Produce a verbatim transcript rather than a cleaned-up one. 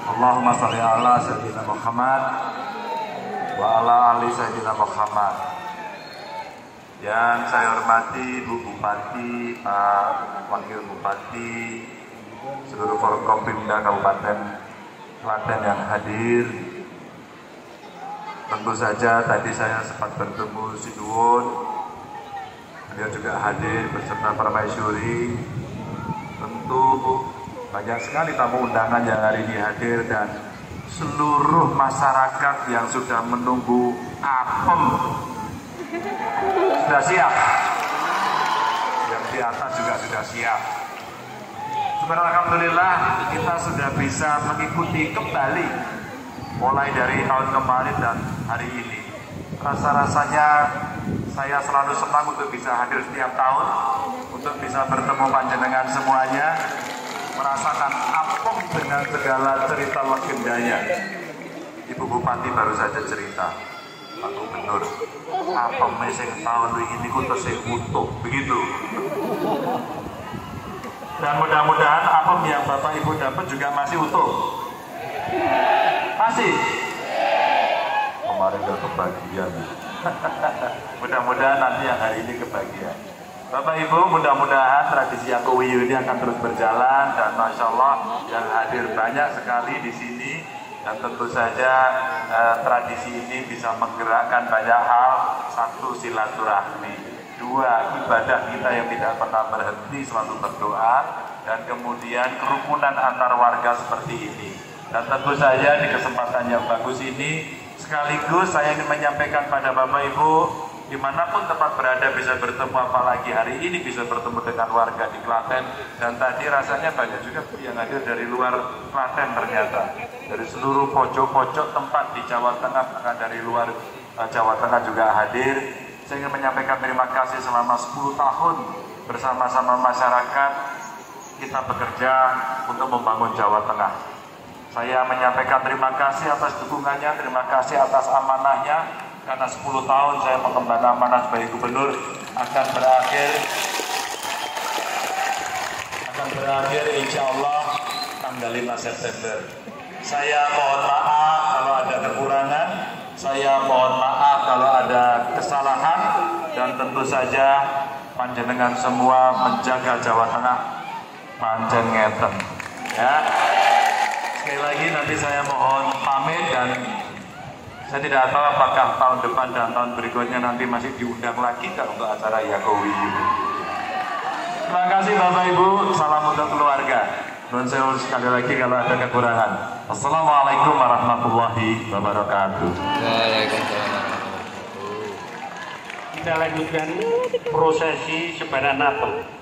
Allahumma sholli ala sayyidina Muhammad wa ala ali sayyidina Muhammad. Yang saya hormati Bu Bupati, Pak Wakil Bupati, seluruh Forkopimda Kabupaten Klaten yang hadir. Tentu saja tadi saya sempat bertemu Sinuwun, beliau juga hadir beserta permaisuri. Tentu banyak sekali tamu undangan yang hari ini hadir dan seluruh masyarakat yang sudah menunggu apem sudah siap. Yang di atas juga sudah siap. Alhamdulillah kita sudah bisa mengikuti kembali mulai dari tahun kemarin dan hari ini. Rasa-rasanya saya selalu senang untuk bisa hadir setiap tahun, untuk bisa bertemu panjenengan semuanya, merasakan apem dengan segala cerita legendanya. Ibu Bupati baru saja cerita, Pak Gubernur, apem sing tahun ini kudu sing utuh, begitu. Dan mudah-mudahan apem yang Bapak Ibu dapat juga masih utuh. Masih. Kemarin udah kebagian. Mudah-mudahan nanti yang hari ini kebagian. Bapak Ibu, mudah-mudahan tradisi Yakowiyu ini akan terus berjalan dan Masya Allah yang hadir banyak sekali di sini dan tentu saja eh, tradisi ini bisa menggerakkan banyak hal. Satu, silaturahmi, dua, ibadah kita yang tidak pernah berhenti selalu berdoa, dan kemudian kerukunan antar warga seperti ini. Dan tentu saja di kesempatan yang bagus ini sekaligus saya ingin menyampaikan pada Bapak Ibu, dimanapun tempat berada bisa bertemu, apalagi hari ini bisa bertemu dengan warga di Klaten. Dan tadi rasanya banyak juga yang hadir dari luar Klaten ternyata, dari seluruh pojok-pojok tempat di Jawa Tengah, bahkan dari luar uh, Jawa Tengah juga hadir. Saya ingin menyampaikan terima kasih selama sepuluh tahun bersama-sama masyarakat kita bekerja untuk membangun Jawa Tengah. Saya menyampaikan terima kasih atas dukungannya, terima kasih atas amanahnya, karena sepuluh tahun saya mengemban amanah sebagai gubernur akan berakhir akan berakhir insya Allah tanggal lima September. Saya mohon maaf kalau ada kekurangan, saya mohon maaf kalau ada kesalahan, dan tentu saja panjenengan semua menjaga Jawa Tengah pancen ngeten ya. Sekali lagi nanti saya mohon pamit, dan saya tidak tahu apakah tahun depan dan tahun berikutnya nanti masih diundang lagi kan untuk acara Yakowiyu. Terima kasih Bapak Ibu, salam untuk keluarga. Nuwun sewu sekali lagi kalau ada kekurangan. Assalamualaikum warahmatullahi wabarakatuh. Waalaikumsalam. Kita lanjutkan prosesi sebaran apem.